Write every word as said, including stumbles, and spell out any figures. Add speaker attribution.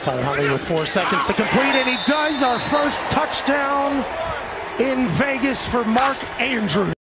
Speaker 1: Tyler Huntley with four seconds to complete, and he does. Our first touchdown in Vegas for Mark Andrews.